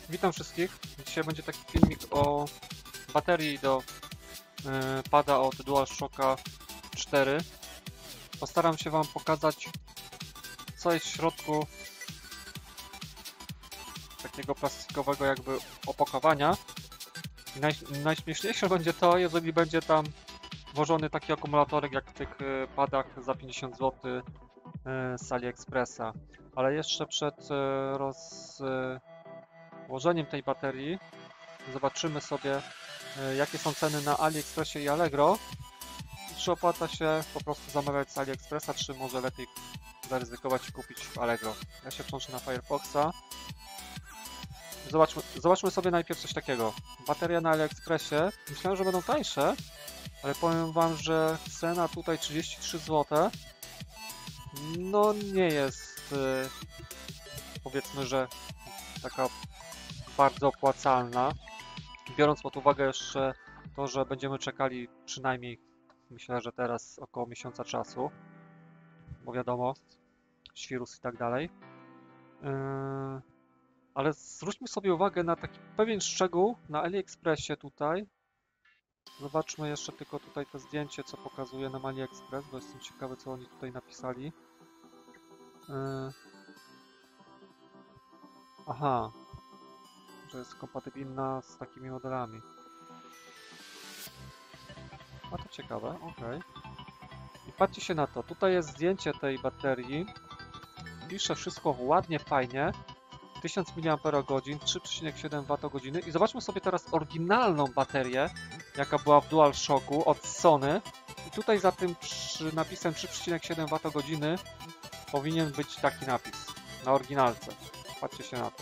Witam wszystkich. Dzisiaj będzie taki filmik o baterii do pada od DualShocka 4. Postaram się Wam pokazać, co jest w środku takiego plastikowego jakby opakowania. I najśmieszniejsze będzie to, jeżeli będzie tam włożony taki akumulatorek jak w tych padach za 50 zł z AliExpressa. Ale jeszcze przed włożeniem tej baterii zobaczymy sobie, jakie są ceny na AliExpressie i Allegro. Czy opłaca się po prostu zamawiać z AliExpressa, czy może lepiej zaryzykować i kupić w Allegro. Ja się włączę na Firefoxa. Zobaczmy sobie najpierw coś takiego. Bateria na AliExpressie. Myślałem, że będą tańsze, ale powiem Wam, że cena tutaj 33 zł. No nie jest, powiedzmy, że taka bardzo opłacalna, biorąc pod uwagę jeszcze to, że będziemy czekali przynajmniej, myślę, że teraz około miesiąca czasu, bo wiadomo, świrus i tak dalej. Ale zwróćmy sobie uwagę na taki pewien szczegół na AliExpressie tutaj. Zobaczmy jeszcze tylko tutaj to zdjęcie, co pokazuje nam AliExpress, bo jestem ciekawy, co oni tutaj napisali. Aha, że jest kompatybilna z takimi modelami. A to ciekawe, ok. I patrzcie się na to, tutaj jest zdjęcie tej baterii. Pisze wszystko ładnie, fajnie. 1000 mAh, 3,7 Wh. I zobaczmy sobie teraz oryginalną baterię, jaka była w DualShocku od Sony. I tutaj za tym napisem 3,7 Wh powinien być taki napis na oryginalce. Patrzcie się na to.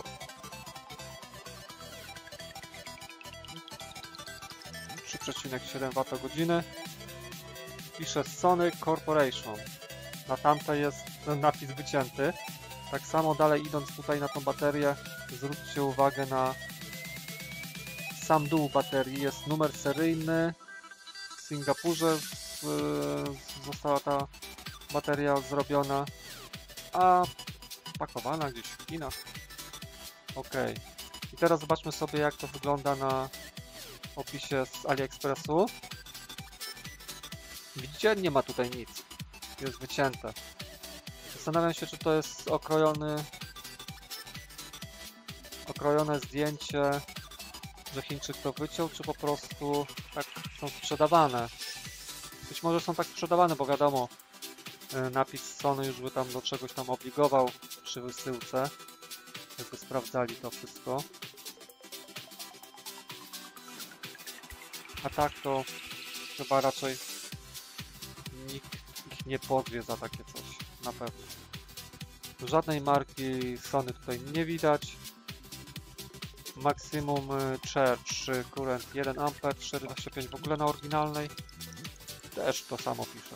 3,7 Wh. Pisze Sony Corporation. Na tamte jest ten napis wycięty. Tak samo dalej idąc tutaj na tą baterię, zwróćcie uwagę na sam dół baterii. Jest numer seryjny. W Singapurze została ta bateria zrobiona, a pakowana gdzieś w Chinach. Ok. I teraz zobaczmy sobie, jak to wygląda na opisie z AliExpressu. Widzicie? Nie ma tutaj nic. Jest wycięte. Zastanawiam się, czy to jest okrojone zdjęcie, że Chińczyk to wyciął, czy po prostu tak są sprzedawane. Być może są tak sprzedawane, bo wiadomo, napis Sony już by tam do czegoś tam obligował przy wysyłce, jakby sprawdzali to wszystko. A tak to chyba raczej nikt ich nie pozwie za takie coś, na pewno. Żadnej marki Sony tutaj nie widać. Maximum Charge Current 1 A, 4,25 w ogóle na oryginalnej. Też to samo pisze.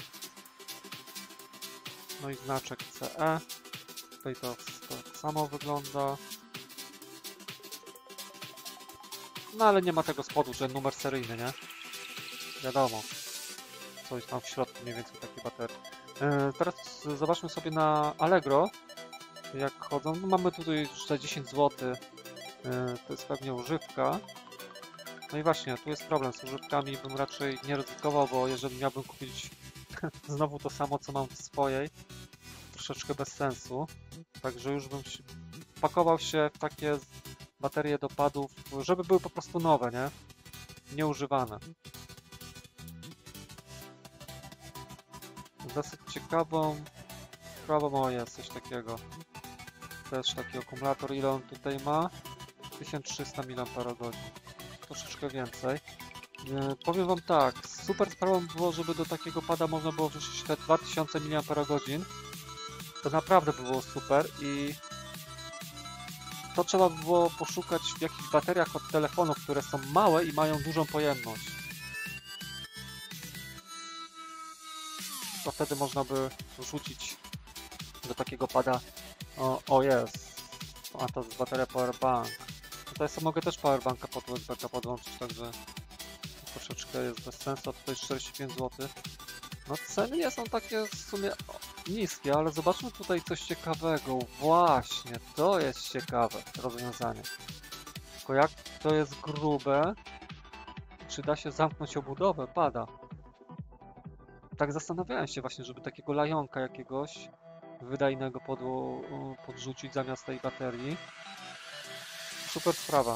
No i znaczek CE. Tutaj to samo wygląda. No ale nie ma tego spodu, że numer seryjny, nie? Wiadomo. Coś tam w środku mniej więcej takiej baterii. Teraz zobaczmy sobie na Allegro, jak chodzą. No mamy tutaj za 10 zł. To jest pewnie używka. No i właśnie, tu jest problem z używkami. Bym raczej nie ryzykował, bo jeżeli miałbym kupić znowu to samo, co mam w swojej, troszeczkę bez sensu. Także już bym pakował się w takie baterie do padów, żeby były po prostu nowe, nie? Nieużywane. Dosyć ciekawą sprawą jest coś takiego. Też taki akumulator, ile on tutaj ma? 1300 mAh. Troszeczkę więcej. Powiem Wam tak, super sprawą było, żeby do takiego pada można było wrzucić te 2000 mAh. To naprawdę było super i to trzeba było poszukać w jakichś bateriach od telefonów, które są małe i mają dużą pojemność. To wtedy można by wrzucić do takiego pada. O jest. A to jest bateria powerbank. Tutaj sobie mogę też powerbanka pod USB podłączyć, także troszeczkę jest bez sensu. A tutaj 45 zł. No ceny nie są takie w sumie niskie, ale zobaczmy tutaj coś ciekawego. Właśnie, to jest ciekawe rozwiązanie. Tylko jak to jest grube, czy da się zamknąć obudowę? Pada. Tak zastanawiałem się właśnie, żeby takiego lajonka jakiegoś wydajnego podrzucić zamiast tej baterii. Super sprawa.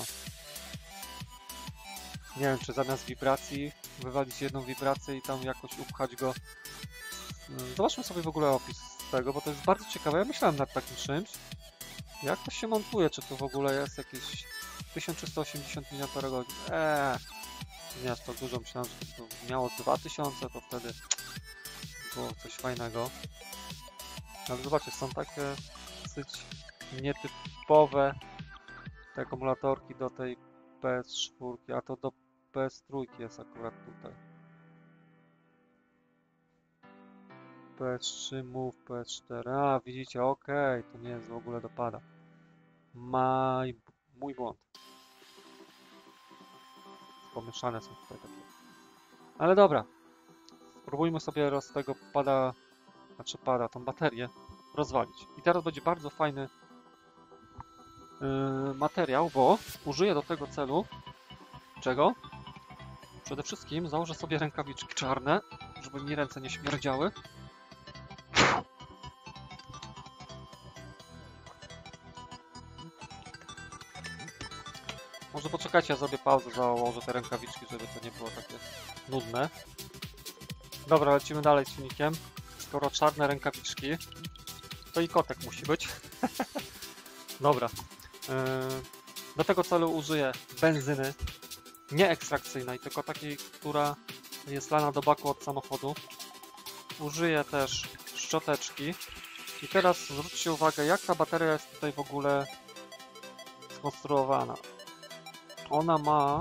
Nie wiem, czy zamiast wibracji wywalić jedną wibrację i tam jakoś upchać go. Zobaczmy sobie w ogóle opis tego, bo to jest bardzo ciekawe. Ja myślałem nad takim czymś. Jak to się montuje? Czy to w ogóle jest jakieś 1380 mAh? Nie aż tak dużo. Myślałem, że to miało 2000, to wtedy było coś fajnego. Ale zobaczcie, są takie dosyć nietypowe te akumulatorki do tej PS4, a to do PS3 jest akurat tutaj. PS3 Move, PS4. A, widzicie, okej, to nie jest w ogóle dopada. Mój błąd. Pomieszane są tutaj takie. Ale dobra. Spróbujmy sobie tego tą baterię rozwalić. I teraz będzie bardzo fajny materiał, bo użyję do tego celu czego? Przede wszystkim założę sobie rękawiczki czarne, żeby mi ręce nie śmierdziały. Może poczekajcie, ja zrobię pauzę, założę te rękawiczki, żeby to nie było takie nudne. Dobra, lecimy dalej z filmikiem. Skoro czarne rękawiczki, to i kotek musi być. Dobra. Do tego celu użyję benzyny. Nie ekstrakcyjnej, tylko takiej, która jest lana do baku od samochodu. Użyję też szczoteczki. I teraz zwróćcie uwagę, jak ta bateria jest tutaj w ogóle skonstruowana. Ona ma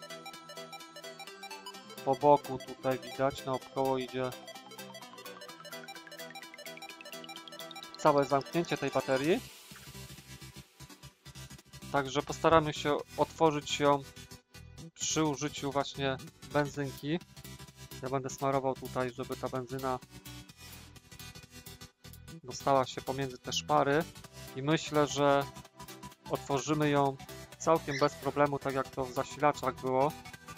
po boku, tutaj widać, naokoło idzie całe zamknięcie tej baterii. Także postaramy się otworzyć ją przy użyciu właśnie benzynki. Ja będę smarował tutaj, żeby ta benzyna dostała się pomiędzy te szpary i myślę, że otworzymy ją całkiem bez problemu, tak jak to w zasilaczach było.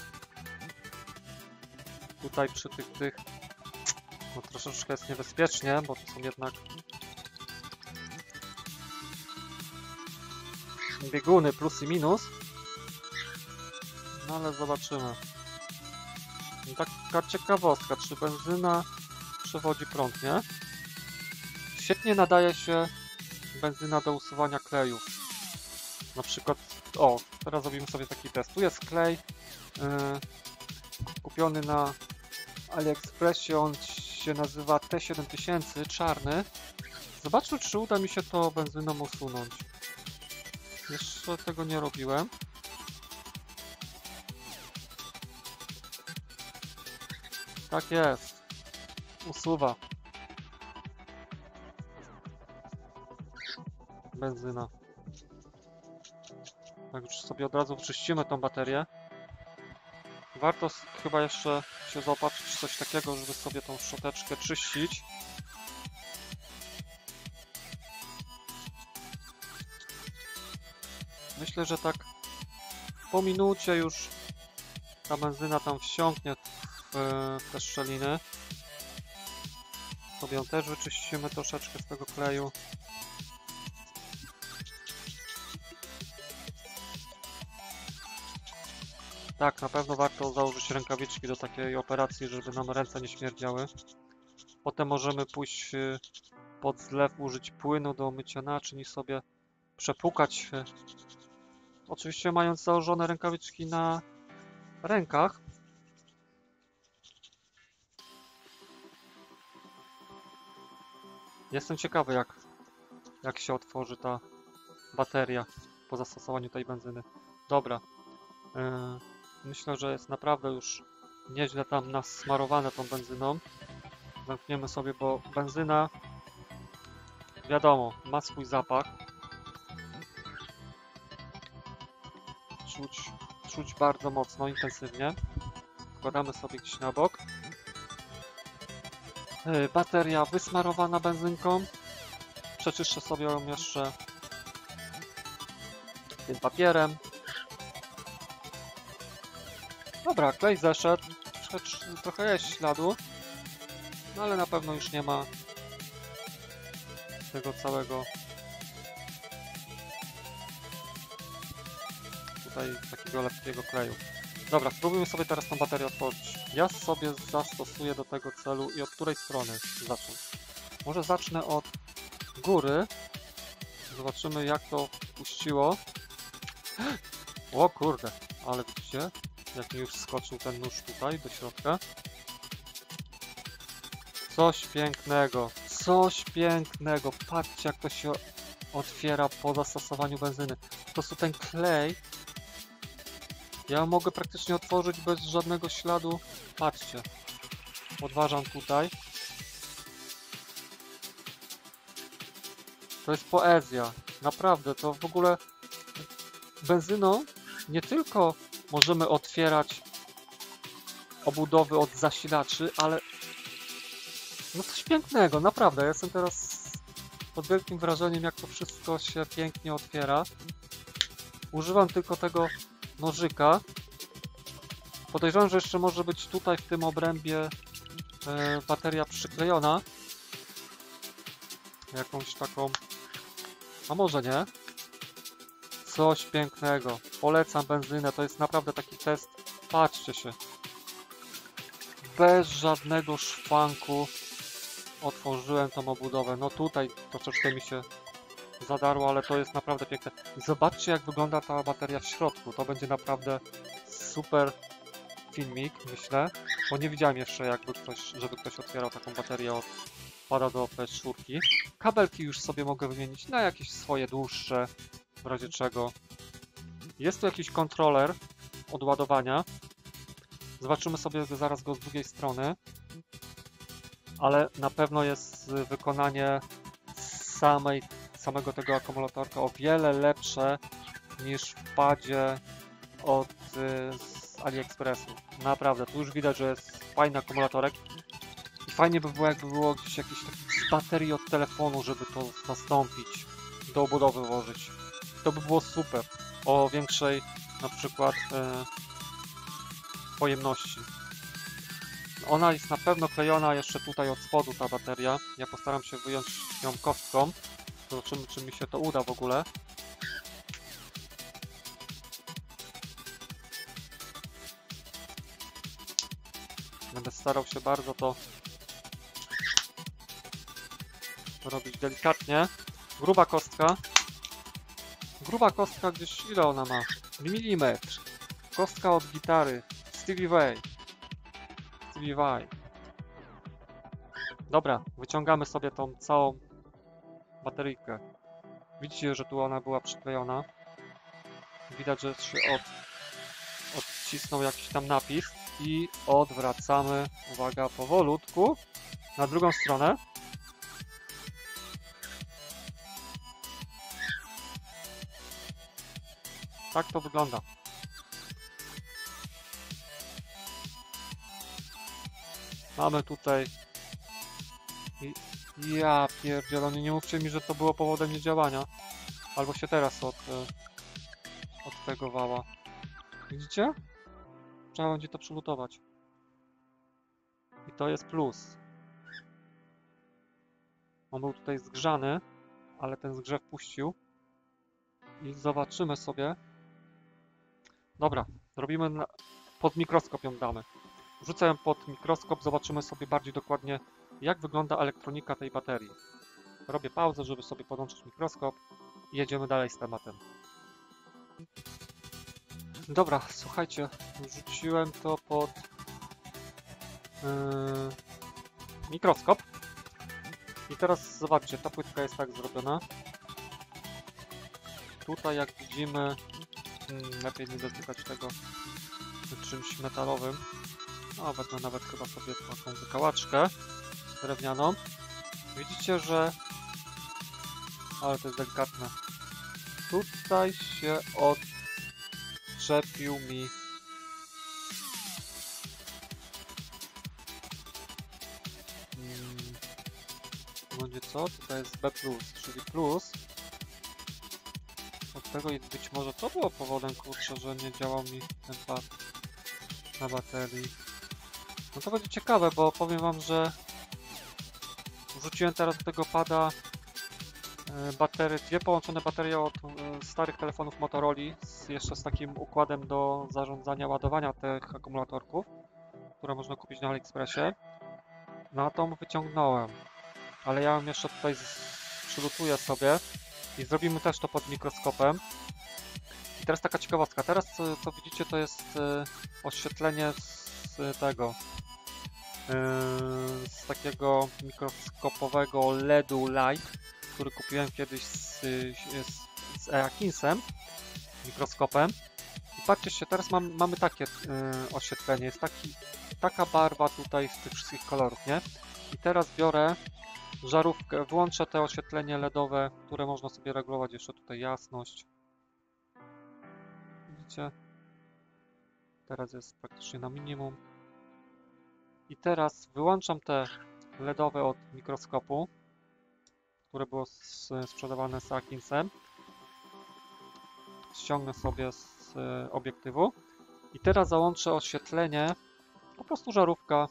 Tutaj przy tych no troszeczkę jest niebezpiecznie, bo to są jednak bieguny plus i minus. No ale zobaczymy. Taka ciekawostka, czy benzyna przewodzi prąd, nie? Świetnie nadaje się benzyna do usuwania klejów. Na przykład, o, teraz zrobimy sobie taki test. Tu jest klej kupiony na AliExpressie, on się nazywa T7000, czarny. Zobaczmy, czy uda mi się to benzyną usunąć. Jeszcze tego nie robiłem. Tak jest. Usuwa. Benzyna. Tak, już sobie od razu wyczyścimy tą baterię. Warto chyba jeszcze się zaopatrzyć w coś takiego, żeby sobie tą szczoteczkę czyścić. Myślę, że tak po minucie już ta benzyna tam wsiąknie w te szczeliny. Sobie ją też wyczyścimy troszeczkę z tego kleju. Tak, na pewno warto założyć rękawiczki do takiej operacji, żeby nam ręce nie śmierdziały. Potem możemy pójść pod zlew, użyć płynu do mycia naczyń i sobie przepłukać. Oczywiście mając założone rękawiczki na rękach. Jestem ciekawy, jak się otworzy ta bateria po zastosowaniu tej benzyny. Dobra. Myślę, że jest naprawdę już nieźle tam nasmarowane tą benzyną. Zamkniemy sobie, bo benzyna, wiadomo, ma swój zapach. Czuć bardzo mocno, intensywnie. Wkładamy sobie gdzieś na bok. Bateria wysmarowana benzynką. Przeczyszczę sobie ją jeszcze tym papierem. Dobra, klej zeszedł. Trochę jest śladu. No ale na pewno już nie ma tego całego tutaj takiego lepkiego kleju. Dobra, spróbujmy sobie teraz tą baterię otworzyć. Ja sobie zastosuję do tego celu i od której strony zacznę? Może zacznę od góry. Zobaczymy jak to puściło. O kurde, ale widzicie? Jak mi już skoczył ten nóż tutaj do środka. Coś pięknego, coś pięknego. Patrzcie jak to się otwiera po zastosowaniu benzyny. Po prostu ten klej ja mogę praktycznie otworzyć bez żadnego śladu. Patrzcie, podważam tutaj. To jest poezja, naprawdę, to w ogóle benzyną nie tylko możemy otwierać obudowy od zasilaczy, ale no coś pięknego, naprawdę. Ja jestem teraz pod wielkim wrażeniem, jak to wszystko się pięknie otwiera. Używam tylko tego nożyka. Podejrzewam, że jeszcze może być tutaj w tym obrębie bateria przyklejona. Jakąś taką... A może nie? Coś pięknego. Polecam benzynę. To jest naprawdę taki test. Patrzcie się. Bez żadnego szwanku otworzyłem tą obudowę. No tutaj troszeczkę mi się zadarło, ale to jest naprawdę piękne. I zobaczcie jak wygląda ta bateria w środku. To będzie naprawdę super filmik, myślę. Bo nie widziałem jeszcze żeby ktoś otwierał taką baterię od pada do PS4. Kabelki już sobie mogę wymienić na jakieś swoje dłuższe, w razie czego. Jest tu jakiś kontroler od ładowania. Zobaczymy sobie zaraz go z drugiej strony. Ale na pewno jest wykonanie samego tego akumulatorka o wiele lepsze niż w padzie z AliExpressu. Naprawdę, tu już widać, że jest fajny akumulatorek. I fajnie by było, jakby było gdzieś jakiś z baterii od telefonu, żeby to zastąpić, do obudowy włożyć. To by było super. O większej na przykład pojemności. Ona jest na pewno klejona jeszcze tutaj od spodu, ta bateria. Ja postaram się wyjąć ją kostką. Zobaczymy, czy mi się to uda w ogóle. Będę starał się bardzo to robić delikatnie. Gruba kostka. Gruba kostka gdzieś, ile ona ma? Milimetr. Kostka od gitary. Stevie Vai. Dobra, wyciągamy sobie tą całą bateryjkę. Widzicie, że tu ona była przyklejona. Widać, że się odcisnął jakiś tam napis. I odwracamy, uwaga, powolutku na drugą stronę. Tak to wygląda. Mamy tutaj... Ja pierdzielę, nie mówcie mi, że to było powodem niedziałania. Albo się teraz odtegowała. Widzicie? Trzeba będzie to przylutować. I to jest plus. On był tutaj zgrzany, ale ten zgrzew puścił. I zobaczymy sobie. Dobra, robimy pod mikroskop ją damy. Wrzucę ją pod mikroskop, zobaczymy sobie bardziej dokładnie, jak wygląda elektronika tej baterii. Robię pauzę, żeby sobie podłączyć mikroskop i jedziemy dalej z tematem. Dobra, słuchajcie, wrzuciłem to pod mikroskop. I teraz zobaczcie, ta płytka jest tak zrobiona. Tutaj jak widzimy, lepiej nie dotykać tego czymś metalowym. No, wezmę nawet chyba sobie taką wykałaczkę drewnianą. Widzicie, że... Ale to jest delikatne. Tutaj się odczepił mi... Będzie co? Tutaj jest B+, czyli plus. Od tego i być może to było powodem, kurczę, że nie działał mi ten pad. na baterii. No to będzie ciekawe, bo powiem wam, że wrzuciłem teraz do tego pada dwie połączone baterie od starych telefonów Motorola, jeszcze z takim układem do zarządzania ładowania tych akumulatorków, które można kupić na AliExpressie. No a tą wyciągnąłem, ale ja ją jeszcze tutaj przylutuję sobie i zrobimy też to pod mikroskopem. I teraz taka ciekawostka, teraz co widzicie, to jest oświetlenie z tego, z takiego mikroskopowego LEDu Light, który kupiłem kiedyś z Eakinsem, mikroskopem. I patrzcie się, teraz mamy takie oświetlenie, jest taka barwa tutaj z tych wszystkich kolorów, nie? I teraz biorę żarówkę, włączę te oświetlenie LEDowe, które można sobie regulować, jeszcze tutaj jasność. Widzicie? Teraz jest praktycznie na minimum. I teraz wyłączam te LEDowe od mikroskopu, które było sprzedawane z Eakinsem. Ściągnę sobie z obiektywu. I teraz załączę oświetlenie, po prostu żarówka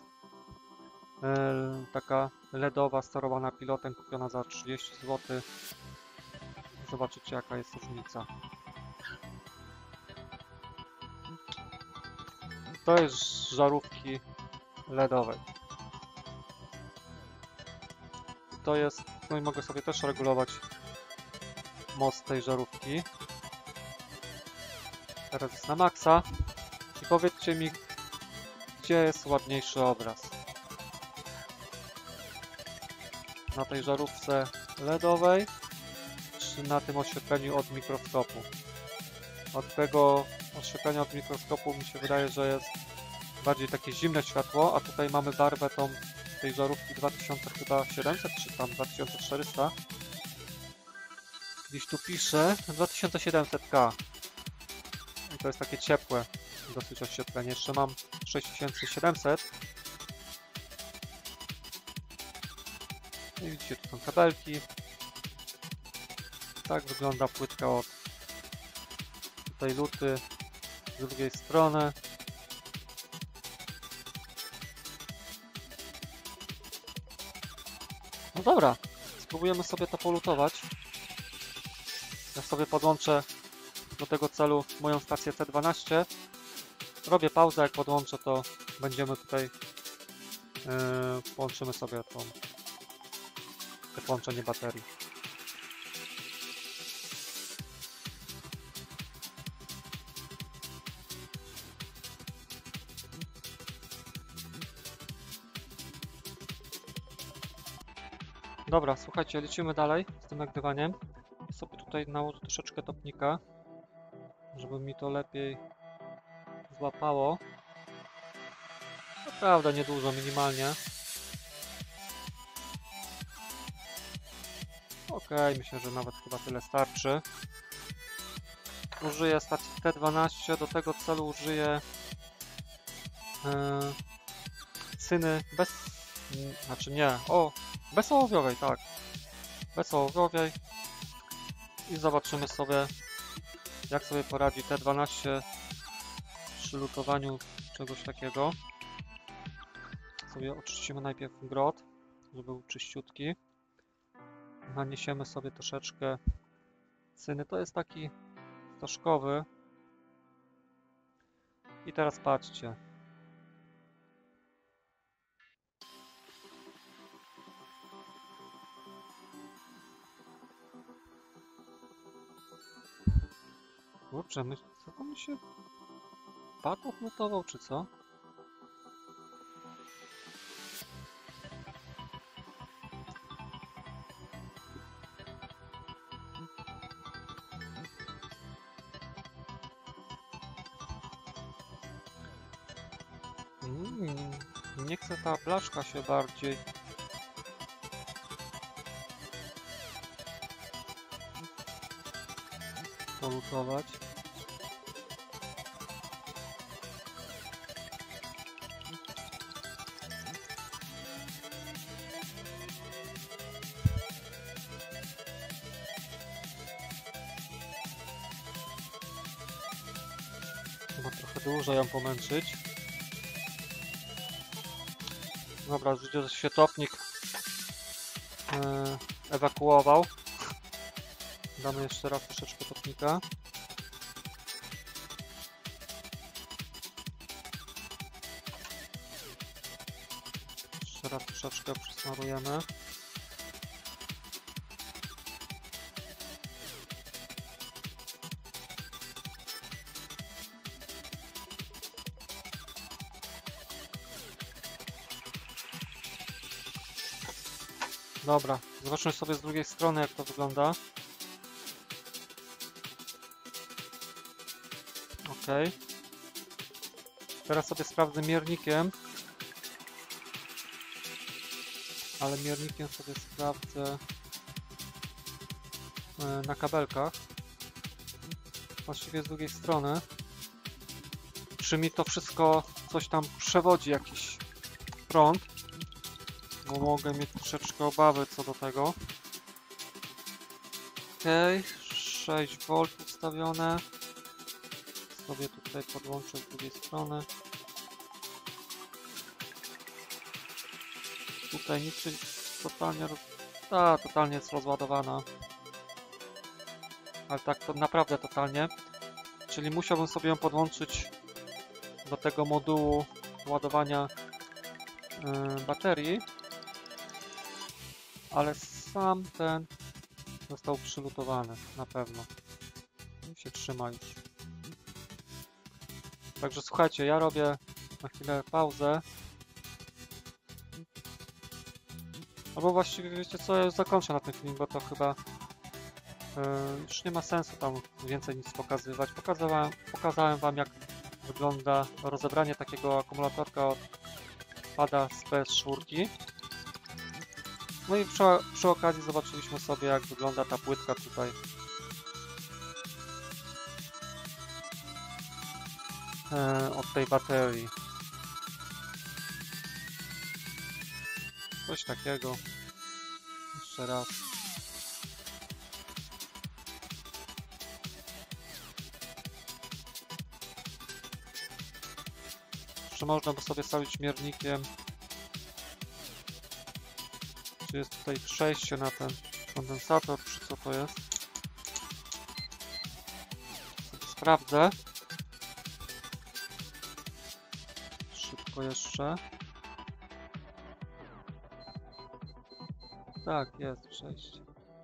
taka LEDowa, sterowana pilotem, kupiona za 30 zł. Zobaczycie, jaka jest różnica. To jest z żarówki LEDowej. To jest, no i mogę sobie też regulować moc tej żarówki. Teraz jest na maksa. I powiedzcie mi, gdzie jest ładniejszy obraz. Na tej żarówce LEDowej, czy na tym oświetleniu od mikroskopu? Od tego oświetlenia od mikroskopu mi się wydaje, że jest bardziej takie zimne światło, a tutaj mamy barwę tą tej żarówki 2700 czy tam 2400. Gdzieś tu pisze 2700K. I to jest takie ciepłe dosyć oświetlenie. Jeszcze mam 6700. I widzicie, tu są kabelki. Tak wygląda płytka od tutaj luty z drugiej strony. No dobra, spróbujemy sobie to polutować. Ja sobie podłączę do tego celu moją stację C12. Robię pauzę, jak podłączę, to będziemy tutaj połączymy sobie to połączenie baterii. Dobra, słuchajcie, lecimy dalej z tym nagrywaniem. Sobie tutaj nałożę troszeczkę topnika, żeby mi to lepiej złapało. Naprawdę niedużo, minimalnie. Okej, myślę, że nawet chyba tyle starczy. Użyję stacji T12, do tego celu użyję cyny bezołowiowej, tak. Bezołowiowej. I zobaczymy sobie, jak sobie poradzi T12 przy lutowaniu czegoś takiego. Sobie oczyścimy najpierw grot, żeby był czyściutki. Naniesiemy sobie troszeczkę cyny. To jest taki stożkowy. I teraz patrzcie. Kurczę, co to mi się... Pad lutował, czy co? Nie chce ta blaszka się bardziej polutować. Chyba trochę dłużej ją pomęczyć. Dobra, widzę, że świetownik ewakuował. Damy jeszcze raz troszeczkę topnika. Jeszcze raz troszeczkę przysmarujemy. Dobra, zobaczmy sobie z drugiej strony, jak to wygląda. Ok. Teraz sobie sprawdzę miernikiem. Ale miernikiem sobie sprawdzę na kabelkach. Właściwie z drugiej strony. Czy mi to wszystko coś tam przewodzi, jakiś prąd? Bo mogę mieć troszeczkę obawy co do tego. Ok, 6V ustawione. Sobie tutaj podłączę z drugiej strony. Tutaj nic totalnie, totalnie jest rozładowana. Ale tak to naprawdę totalnie. Czyli musiałbym sobie ją podłączyć do tego modułu ładowania baterii. Ale sam ten został przylutowany, na pewno. I się trzyma już. Także słuchajcie, ja robię na chwilę pauzę. Albo właściwie wiecie co, ja już zakończę na tym filmie, bo to chyba już nie ma sensu tam więcej nic pokazywać. Pokazałem wam, jak wygląda rozebranie takiego akumulatorka od pada z PS4. No i przy okazji zobaczyliśmy sobie, jak wygląda ta płytka tutaj. Od tej baterii. Coś takiego. Jeszcze raz. Jeszcze można by sobie stawić miernikiem. Czy jest tutaj przejście na ten kondensator, czy co to jest? Sprawdzę. Szybko jeszcze. Tak, jest przejście.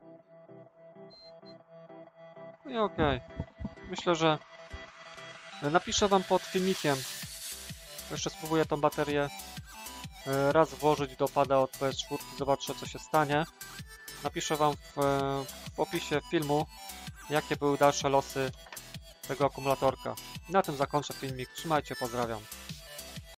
No i okej. Myślę, że napiszę wam pod filmikiem. Jeszcze spróbuję tą baterię raz włożyć do pada od PS4, zobaczę co się stanie. Napiszę wam w opisie filmu, jakie były dalsze losy tego akumulatorka. Na tym zakończę filmik. Trzymajcie, pozdrawiam.